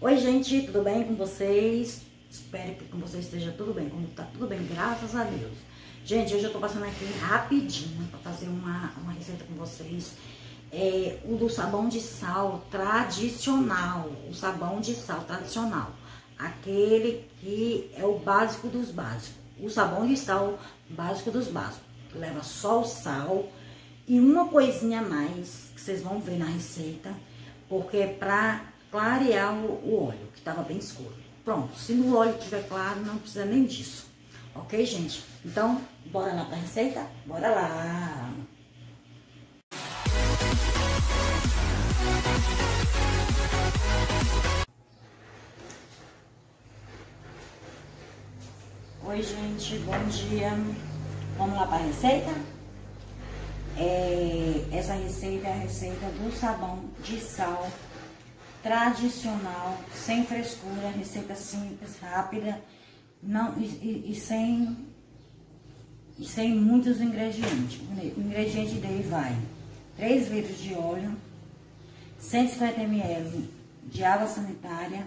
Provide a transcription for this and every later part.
Oi, gente, tudo bem com vocês? Espero que com vocês esteja tudo bem, como tá tudo bem, graças a Deus. Gente, hoje eu tô passando aqui rapidinho para fazer uma receita com vocês. O do sabão de sal tradicional, o sabão de sal tradicional. Aquele que é o básico dos básicos. O sabão de sal básico dos básicos. Leva só o sal e uma coisinha a mais, que vocês vão ver na receita, porque é pra clarear o óleo, que tava bem escuro. Pronto, se o óleo estiver claro, não precisa nem disso. Ok, gente? Então, bora lá pra receita? Bora lá! Oi, gente, bom dia. Vamos lá para a receita? Essa receita é a receita do sabão de sal tradicional, sem frescura, receita simples, rápida, não, e sem muitos ingredientes. O ingrediente dele vai 3 litros de óleo, 150 ml de água sanitária,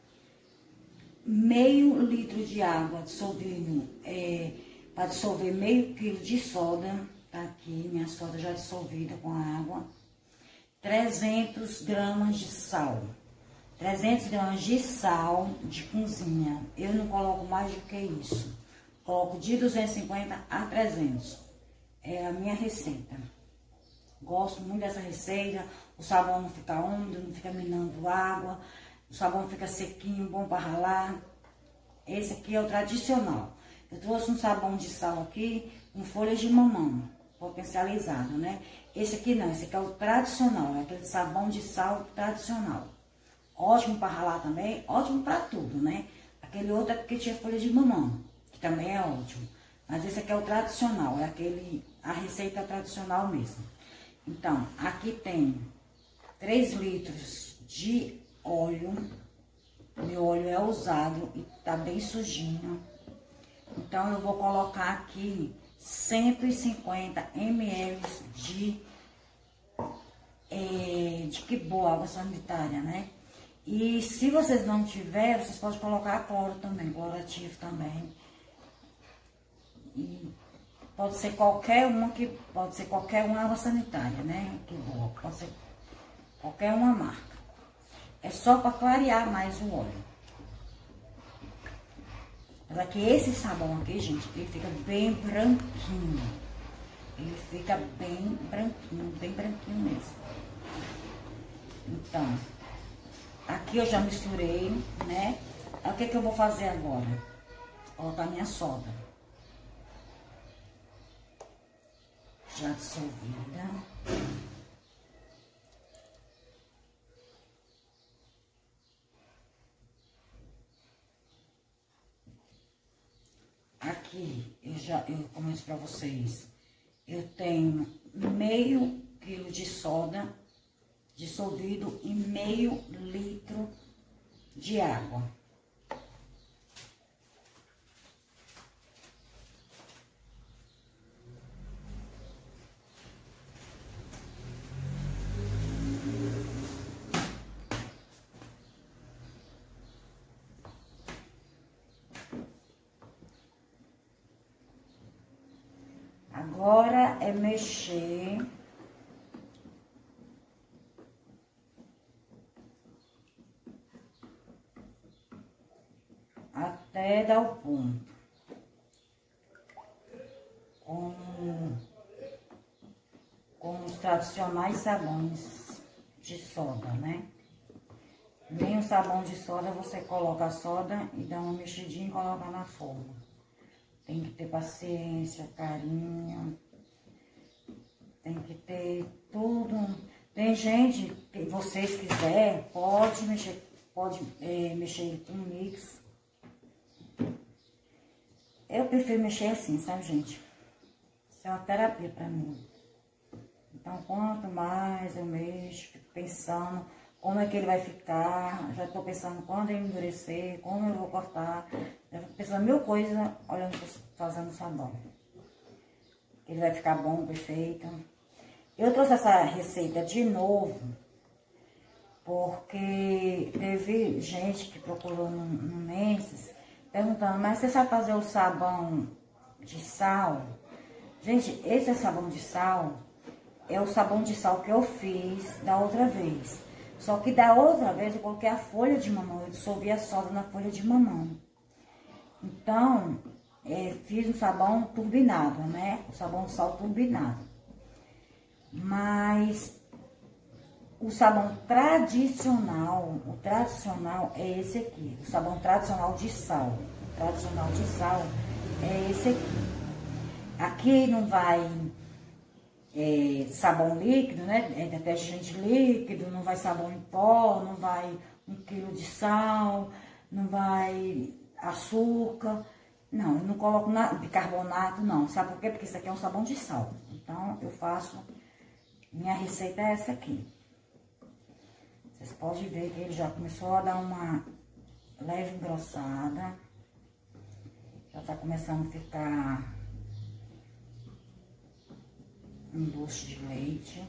meio litro de água dissolvendo, para dissolver meio quilo de soda, tá aqui minha soda já dissolvida com a água, 300 gramas de sal, 300 gramas de sal de cozinha, eu não coloco mais do que isso, coloco de 250 a 300, é a minha receita, gosto muito dessa receita, o sabão não fica úmido, não fica minando água, o sabão fica sequinho, bom para ralar. Esse aqui é o tradicional. Eu trouxe um sabão de sal aqui com folhas de mamão, potencializado, né? Esse aqui não, esse aqui é o tradicional, é aquele sabão de sal tradicional. Ótimo para ralar também, ótimo para tudo, né? Aquele outro é porque tinha folha de mamão, que também é ótimo. Mas esse aqui é o tradicional, é a receita tradicional mesmo. Então, aqui tem 3 litros de óleo, meu óleo é usado e tá bem sujinho, então eu vou colocar aqui 150 ml de que boa, água sanitária, né? E se vocês não tiverem, vocês podem colocar cloro também, clorativo também. E pode ser qualquer uma água sanitária, né? Que boa, pode ser qualquer uma marca. É só para clarear mais o óleo. Mas aqui esse sabão aqui, gente, ele fica bem branquinho. Ele fica bem branquinho mesmo. Então, aqui eu já misturei, né? Aí, o que eu vou fazer agora? Colocar minha soda. Já dissolvida. Aqui, como eu disse pra vocês, eu tenho meio quilo de soda dissolvido em meio litro de água. Agora é mexer até dar o ponto com os tradicionais sabões de soda, né? Nem o sabão de soda, você coloca a soda e dá uma mexidinha e coloca na forma. Tem que ter paciência, carinho, tem que ter tudo. Tem gente que vocês quiserem, pode mexer com mix. Eu prefiro mexer assim, sabe, gente? Isso é uma terapia pra mim. Então, quanto mais eu mexo, fico pensando como é que ele vai ficar. Já tô pensando quando ele endurecer, como eu vou cortar. Já fico pensando mil coisas olhando, fazendo sabão. Ele vai ficar bom, perfeito. Eu trouxe essa receita de novo, porque teve vi gente que procurou no Menses, perguntando, mas você sabe fazer o sabão de sal? Gente, esse sabão de sal é o sabão de sal que eu fiz da outra vez. Só que da outra vez eu coloquei a folha de mamão, eu dissolvi a soda na folha de mamão. Então, fiz um sabão turbinado, né? O sabão de sal turbinado. Mas o sabão tradicional, o tradicional é esse aqui. O sabão tradicional de sal. O tradicional de sal é esse aqui. Aqui não vai sabão líquido, né? É detergente líquido, não vai sabão em pó, não vai 1 quilo de sal, não vai açúcar. Não, eu não coloco bicarbonato, não. Sabe por quê? Porque isso aqui é um sabão de sal. Então, eu faço... Minha receita é essa aqui. Vocês podem ver que ele já começou a dar uma leve engrossada. Já tá começando a ficar um doce de leite.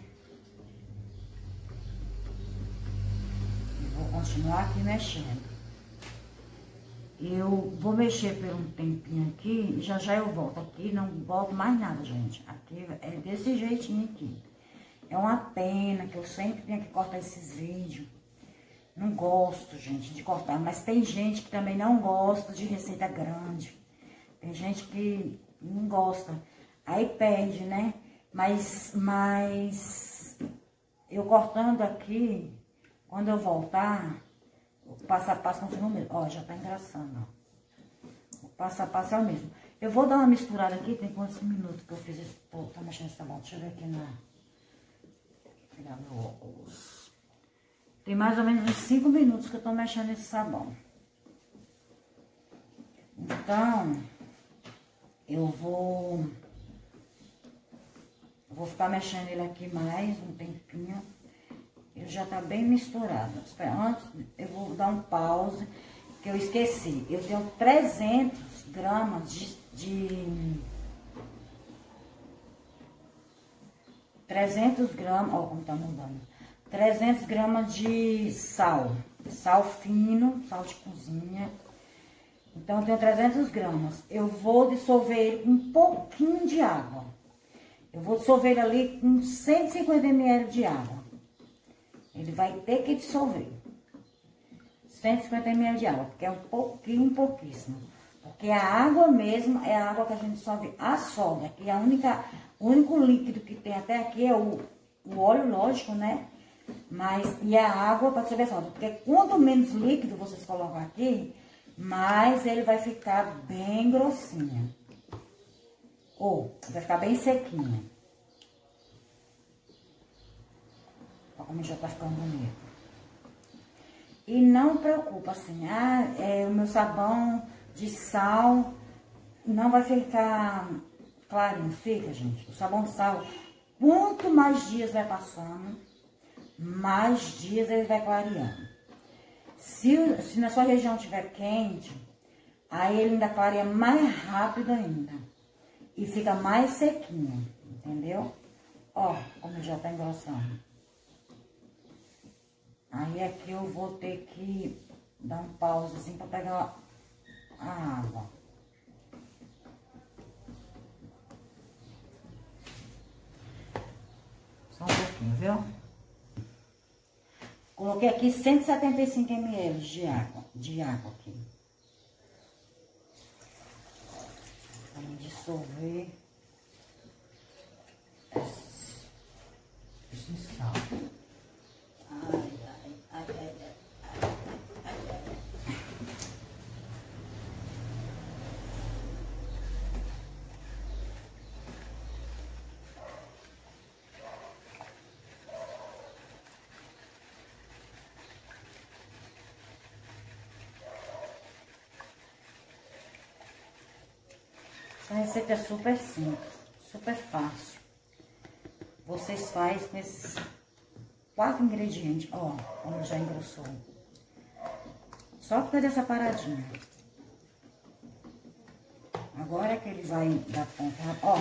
E vou continuar aqui mexendo. Eu vou mexer por um tempinho aqui e já eu volto aqui. Não volto mais nada, gente. Aqui é desse jeitinho aqui. É uma pena que eu sempre tenho que cortar esses vídeos. Não gosto, gente, de cortar. Mas tem gente que também não gosta de receita grande. Tem gente que não gosta. Aí perde, né? Mas eu cortando aqui, quando eu voltar, o passo a passo continua o mesmo. Ó, já tá engraçando, ó. O passo a passo é o mesmo. Eu vou dar uma misturada aqui. Tem quantos minutos que eu fiz esse... Tá mexendo esse sabão. Deixa eu ver aqui na... Pegar meu óculos. Tem mais ou menos uns 5 minutos que eu tô mexendo nesse sabão. Então, eu vou ficar mexendo ele aqui mais um tempinho. Ele já tá bem misturado. Antes, eu vou dar um pause, que eu esqueci. Eu tenho 300 gramas de 300 gramas, ó como tá mudando, 300 gramas de sal fino, sal de cozinha. Então, eu tenho 300 gramas. Eu vou dissolver ele com um pouquinho de água. Eu vou dissolver ele ali com 150 ml de água. Ele vai ter que dissolver 150 ml de água, porque é um pouquíssimo. Porque a água mesmo é a água que a gente dissolve a soda, que é o único líquido que tem até aqui é o óleo, lógico, né? E a água para dissolver a soda. Porque quanto menos líquido vocês colocam aqui, mais ele vai ficar bem grossinho. Ou vai ficar bem sequinho. Olha como já tá ficando bonito. E não preocupa assim, o meu sabão de sal não vai ficar clarinho. Fica, gente. O sabão de sal, quanto mais dias vai passando, mais dias ele vai clareando. Se na sua região estiver quente, aí ele ainda clareia mais rápido ainda. E fica mais sequinho, entendeu? Ó, como já tá engrossando. Aí aqui eu vou ter que dar um pause assim pra pegar a água. Só um pouquinho, viu? Coloquei aqui 175 ml de água aqui. Vamos dissolver esse sal. Essa receita é super simples, super fácil. Vocês fazem com esses 4 ingredientes. Ó, como já engrossou. Só por essa paradinha. Agora é que ele vai dar conta. Ó,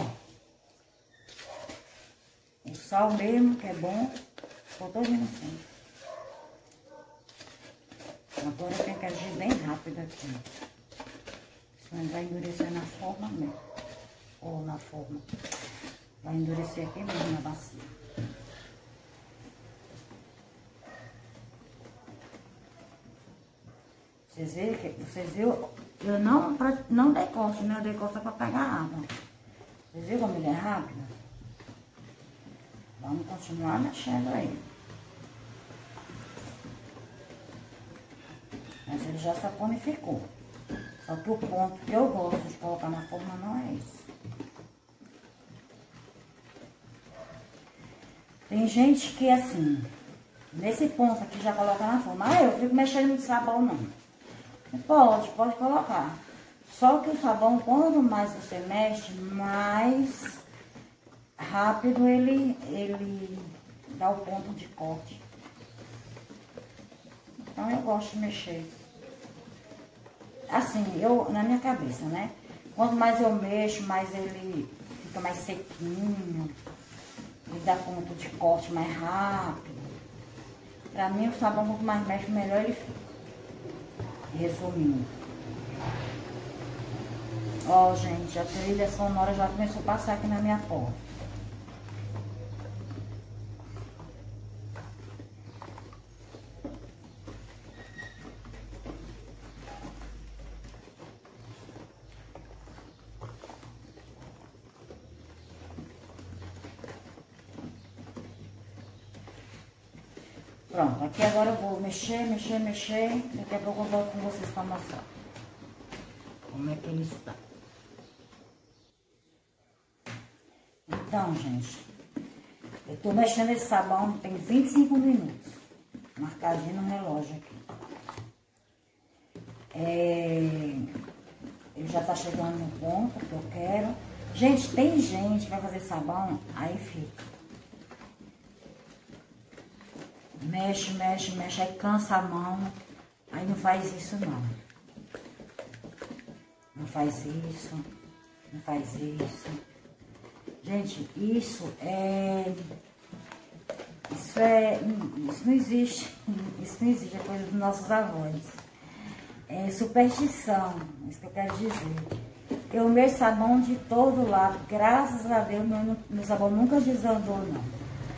o sal mesmo, que é bom, botou no fundo. Agora tem que agir bem rápido aqui. Senão vai endurecer na forma mesmo. Ou na forma. Vai endurecer aqui mesmo na bacia. Vocês viram? Eu não decosto, né? Eu decosto para pegar água. Vocês viram como ele é rápido? Vamos continuar mexendo aí. Mas ele já saponificou. Só que o ponto que eu gosto de colocar na forma não é esse. Tem gente que assim, nesse ponto aqui já coloca na forma. Ah, eu fico mexendo no sabão não. Pode colocar. Só que o sabão, quanto mais você mexe, mais rápido ele dá o ponto de corte. Então eu gosto de mexer. Assim, na minha cabeça, né? Quanto mais eu mexo, mais ele fica mais sequinho. Ele dá ponto de corte mais rápido. Pra mim, o sabão, quanto mais mexe, melhor ele fica. Resumindo. Ó, gente, a trilha sonora já começou a passar aqui na minha porta. Pronto, aqui agora eu vou mexer. Daqui a pouco eu volto com vocês para mostrar como é que ele está. Então, gente, eu tô mexendo esse sabão tem 25 minutos. Marcadinho no relógio aqui. Ele já tá chegando no ponto que eu quero. Gente, tem gente que vai fazer sabão, aí fica. Mexe, aí cansa a mão, aí não faz isso não. Não faz isso, não faz isso. Gente, isso não existe, é coisa dos nossos avós. É superstição, isso que eu quero dizer. Eu mexo sabão de todo lado, graças a Deus, meu sabão nunca desandou não.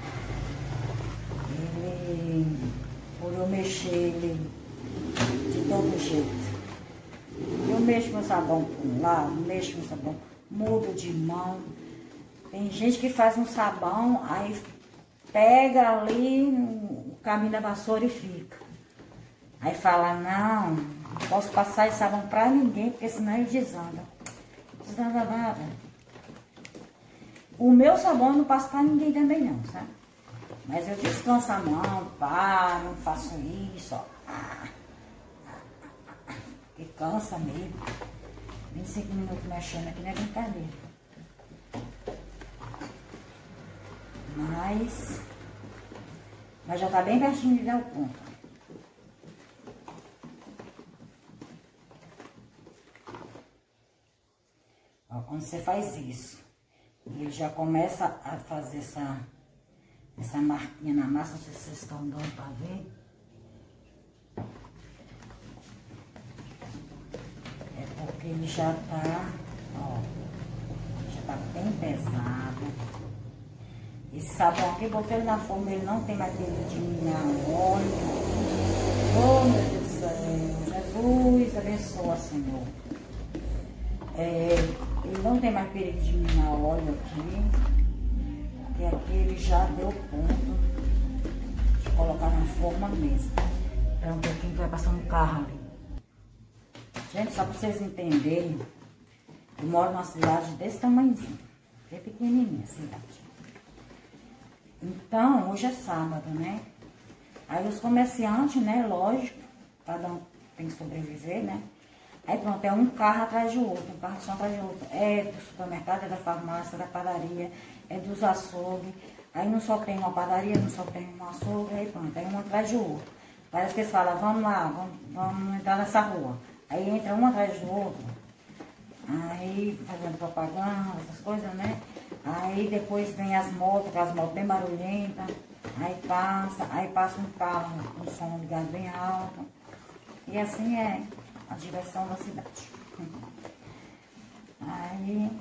Por eu mexer ele de todo jeito. Eu mexo meu sabão por um lado, mexo meu sabão, mudo de mão. Tem gente que faz um sabão, aí pega ali o caminho da vassoura e fica. Aí fala, não posso passar esse sabão pra ninguém, porque senão ele desanda. Desanda nada. O meu sabão eu não passo pra ninguém também não, sabe? Mas eu descanso a mão, pá, não faço isso, ó. Porque cansa mesmo. 25 minutos mexendo aqui não é brincadeira. Mas já tá bem pertinho de dar o ponto. Ó, quando você faz isso, ele já começa a fazer essa marquinha na massa, não sei se vocês estão dando pra ver. É porque ele já tá, ó, já tá bem pesado. Esse sabão aqui, botei ele na forma, ele não tem mais perigo de minar óleo. Oh, meu Deus do céu, Jesus abençoa, Senhor. Ele não tem mais perigo de minar óleo aqui. E aqui ele já deu ponto de colocar na forma mesmo. É um pouquinho que vai passar um carro ali. Gente, só pra vocês entenderem, eu moro numa cidade desse tamanhozinho. Bem pequenininha a cidade. Então, hoje é sábado, né? Aí os comerciantes, né, lógico, cada um tem que sobreviver, né? Aí pronto, é um carro atrás do outro, um carro só atrás do outro. É do supermercado, é da farmácia, é da padaria, é dos açougues. Aí não só tem uma padaria, não só tem um açougue, aí pronto, aí um atrás do outro. Parece que eles falam, vamos lá, vamos entrar nessa rua. Aí entra um atrás do outro, aí fazendo propaganda, essas coisas, né? Aí depois vem as motos, aquelas motos bem barulhentas, aí passa um carro com som ligado bem alto. E assim é a diversão da cidade. Aí,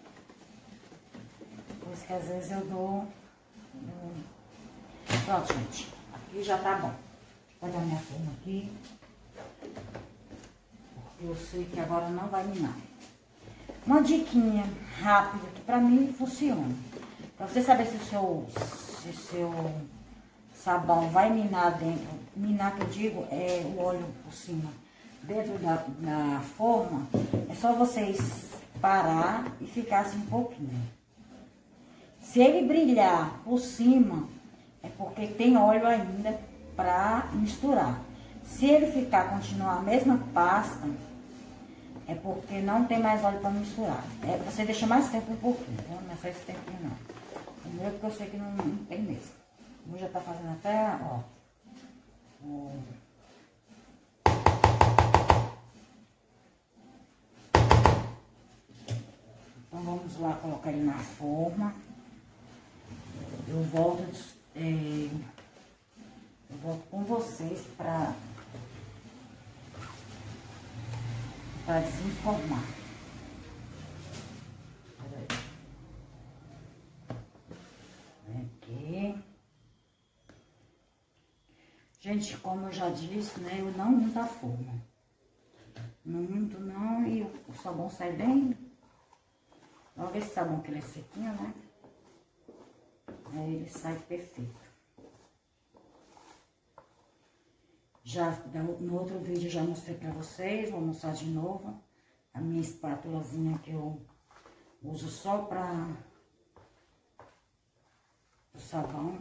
por isso que às vezes eu dou... Pronto, gente. Aqui já tá bom. Vou pegar minha forma aqui. Eu sei que agora não vai minar. Uma diquinha rápida que pra mim funciona. Pra você saber se o seu sabão vai minar dentro. Minar que eu digo é o óleo por cima. Dentro da forma, é só vocês parar e ficar assim um pouquinho. Se ele brilhar por cima, é porque tem óleo ainda pra misturar. Se ele continuar a mesma pasta, é porque não tem mais óleo para misturar. Você deixa mais tempo um pouquinho, tá? Não é só esse tempinho não. O meu porque eu sei que não tem mesmo. O meu já tá fazendo até, ó. Então vamos lá colocar ele na forma. Eu volto com vocês para desenformar. Aqui. Gente, como eu já disse, né? Eu não unto a forma. Não unto não, e o sabão sai bem. Logo esse sabão que ele é sequinho, né? Aí ele sai perfeito. Já no outro vídeo já mostrei pra vocês, vou mostrar de novo a minha espátulazinha que eu uso só para o sabão.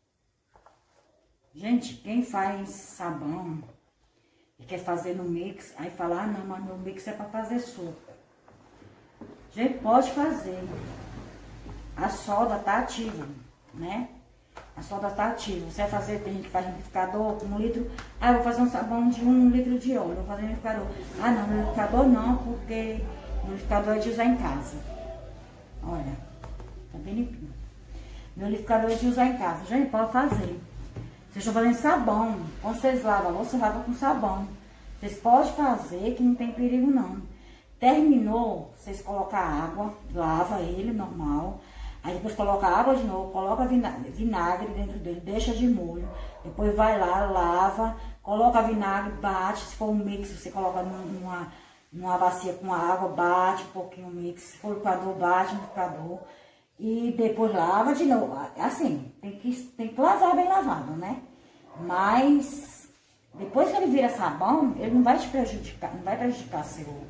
Gente, quem faz sabão e quer fazer no mix, aí fala, ah não, mas meu mix é para fazer suco. Gente, pode fazer. A solda tá ativa, né? A solda tá ativa. Você vai fazer, tem gente que faz liquidificador com 1 litro. Ah, eu vou fazer um sabão de 1 litro de óleo. Eu vou fazer um liquidificador. Ah, não, no liquidificador não, porque o liquidificador é de usar em casa. Olha, tá bem limpinho. Meu liquidificador é de usar em casa. Gente, pode fazer. Vocês estão fazendo sabão. Quando vocês lavam, você lava com sabão. Vocês podem fazer que não tem perigo não. Terminou, vocês colocam água, lava ele normal. Aí depois coloca água de novo, coloca vinagre dentro dele, deixa de molho. Depois vai lá, lava, coloca vinagre, bate. Se for um mix, você coloca numa bacia com água, bate um pouquinho o mix. Se for liquidificador, bate no liquidificador. E depois lava de novo. Assim, tem que lavar bem lavado, né? Mas depois que ele vira sabão, ele não vai te prejudicar, não vai prejudicar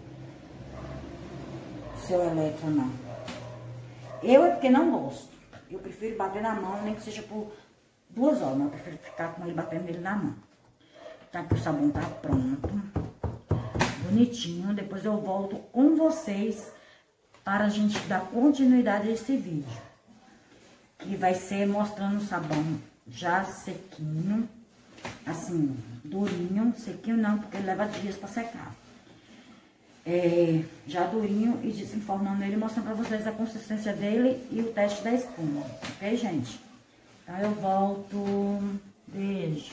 seu eletro, não. Eu é porque não gosto. Eu prefiro bater na mão, nem que seja por 2 horas, mas eu prefiro ficar com ele batendo nele na mão. Tá, que o sabão tá pronto. Bonitinho. Depois eu volto com vocês para a gente dar continuidade a esse vídeo. Que vai ser mostrando o sabão já sequinho. Assim, durinho. Sequinho não, porque ele leva dias para secar. Já durinho e desenformando ele, mostrando pra vocês a consistência dele e o teste da espuma, ok, gente? Então eu volto. Beijo.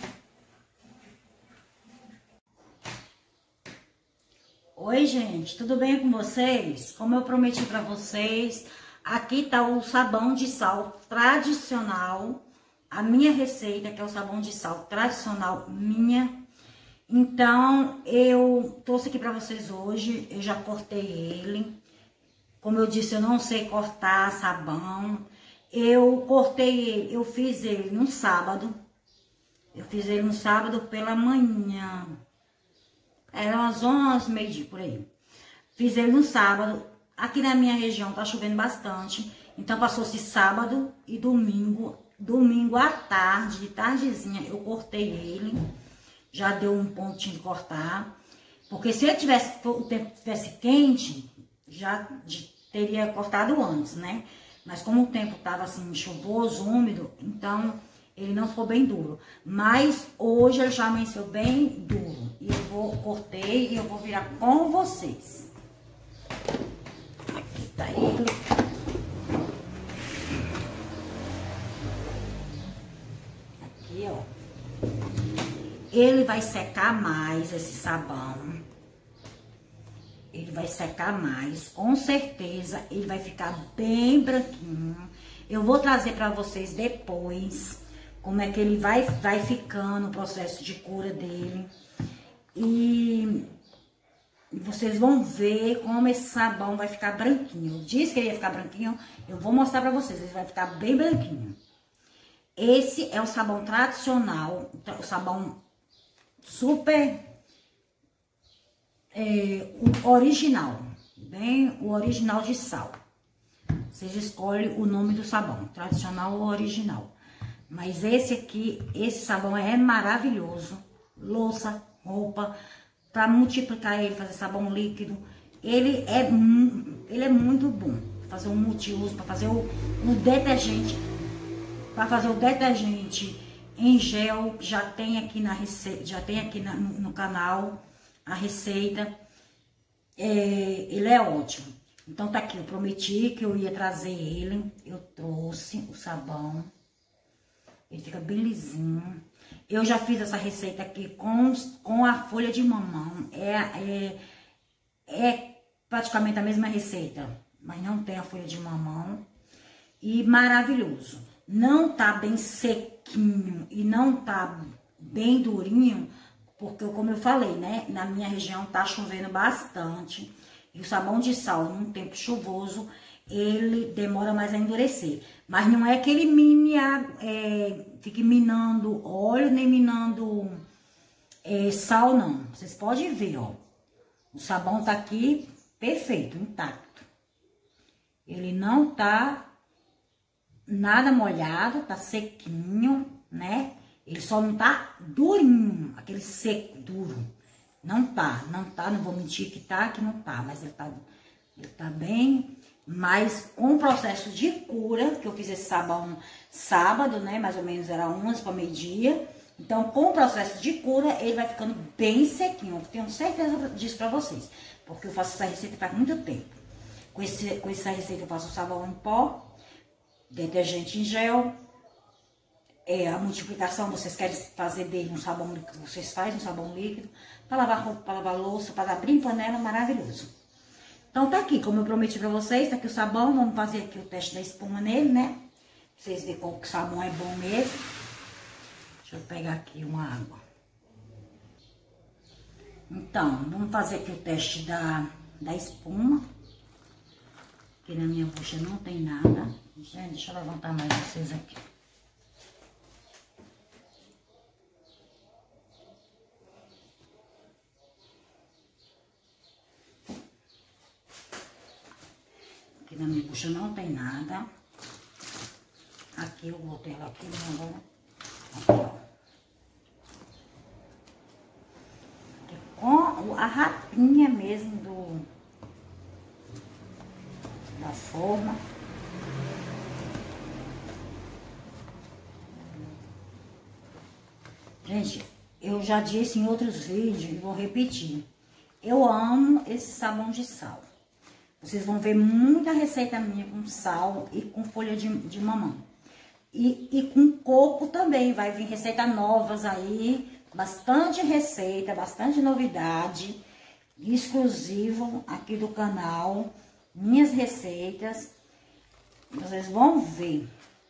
Oi, gente, tudo bem com vocês? Como eu prometi pra vocês, aqui tá o sabão de sal tradicional, a minha receita, que é o sabão de sal tradicional minha. Então, eu trouxe aqui pra vocês hoje, eu já cortei ele. Como eu disse, eu não sei cortar sabão. Eu cortei ele, eu fiz ele no sábado. Eu fiz ele no sábado pela manhã. Era umas 11, meio-dia, por aí. Fiz ele no sábado. Aqui na minha região tá chovendo bastante. Então, passou-se sábado e domingo. Domingo à tarde, de tardezinha, eu cortei ele. Já deu um pontinho de cortar. Porque se ele tivesse, o tempo tivesse quente, já teria cortado antes, né? Mas como o tempo tava assim, chuvoso, úmido, então ele não ficou bem duro. Mas hoje ele já amanheceu bem duro. E eu cortei e eu vou virar com vocês. Aqui tá ele. Aqui, ó. ele vai secar mais esse sabão. Ele vai secar mais, com certeza ele vai ficar bem branquinho. Eu vou trazer para vocês depois como é que ele vai ficando, o processo de cura dele. E vocês vão ver como esse sabão vai ficar branquinho. Eu disse que ele ia ficar branquinho, eu vou mostrar pra vocês, ele vai ficar bem branquinho. Esse é o sabão tradicional, o sabão super o original, bem o original de sal. Vocês escolhem o nome do sabão, tradicional ou original. Mas esse aqui, esse sabão é maravilhoso. Louça, roupa, para multiplicar ele, fazer sabão líquido, ele é muito bom. Fazer um multiuso, para fazer o detergente, para fazer o detergente em gel, já tem aqui na receita, já tem aqui no canal a receita. Ele é ótimo. Então tá aqui, eu prometi que eu ia trazer ele, eu trouxe o sabão. Ele fica bem lisinho. Eu já fiz essa receita aqui com a folha de mamão. É praticamente a mesma receita, mas não tem a folha de mamão. E maravilhoso. Não tá bem sequinho e não tá bem durinho, porque como eu falei, né? Na minha região tá chovendo bastante. E o sabão de sal, num tempo chuvoso, ele demora mais a endurecer. Mas não é que ele fique minando óleo, nem minando sal, não. Vocês podem ver, ó. O sabão tá aqui perfeito, intacto. Ele não tá nada molhado, tá sequinho, né? Ele só não tá durinho, aquele seco, duro. Não tá, não vou mentir que não tá, mas ele tá bem. Mas com o processo de cura, que eu fiz esse sabão sábado, né? Mais ou menos era 11 para meio-dia. Então, com o processo de cura, ele vai ficando bem sequinho. Eu tenho certeza disso pra vocês. Porque eu faço essa receita faz muito tempo. Com essa receita eu faço o sabão em pó, detergente em gel. A multiplicação, vocês querem fazer dele um sabão líquido, vocês fazem um sabão líquido. Para lavar roupa, para lavar louça, para abrir em panela, maravilhoso. Então tá aqui, como eu prometi pra vocês, tá aqui o sabão. Vamos fazer aqui o teste da espuma nele, né? Pra vocês verem como que o sabão é bom mesmo. Deixa eu pegar aqui uma água. Então, vamos fazer aqui o teste da espuma. Aqui na minha bucha não tem nada. Gente, deixa eu levantar mais vocês aqui. Aqui na minha bucha não tem nada. Aqui eu botei ela aqui, agora. Aqui, ó. Aqui, com a rapinha mesmo da forma. Gente, eu já disse em outros vídeos e vou repetir. Eu amo esse sabão de sal. Vocês vão ver muita receita minha com sal e com folha de mamão. E com coco também, vai vir receita novas aí. Bastante receita, bastante novidade. Exclusivo aqui do canal. Minhas receitas. Vocês vão ver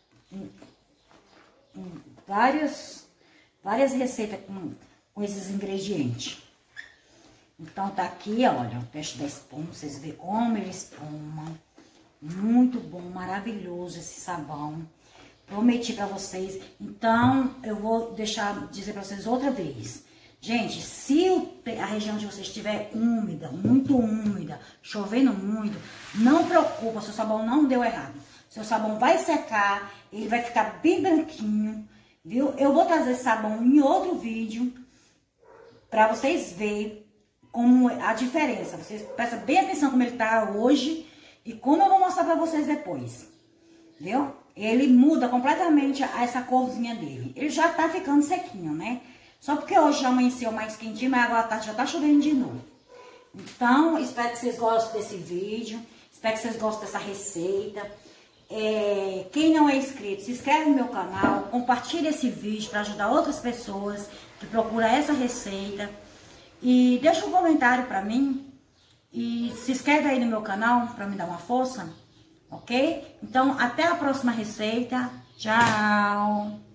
várias receitas com esses ingredientes. Então, tá aqui, olha, o teste da espuma, vocês verem como ele espuma. Muito bom, maravilhoso esse sabão. Prometi pra vocês. Então, eu vou dizer pra vocês outra vez. Gente, se a região de vocês estiver úmida, muito úmida, chovendo muito, não preocupa, seu sabão não deu errado. Seu sabão vai secar, ele vai ficar bem branquinho, viu? Eu vou trazer esse sabão em outro vídeo pra vocês verem como a diferença. Vocês prestem bem atenção como ele tá hoje e como eu vou mostrar pra vocês depois, viu? Ele muda completamente essa corzinha dele. Ele já tá ficando sequinho, né? Só porque hoje já amanheceu mais quentinho, mas agora à tarde já tá chovendo de novo. Então, espero que vocês gostem desse vídeo. Espero que vocês gostem dessa receita. Quem não é inscrito, se inscreve no meu canal. Compartilha esse vídeo para ajudar outras pessoas Tu procura essa receita e deixa um comentário pra mim e se inscreve aí no meu canal pra me dar uma força, ok? Então, até a próxima receita. Tchau!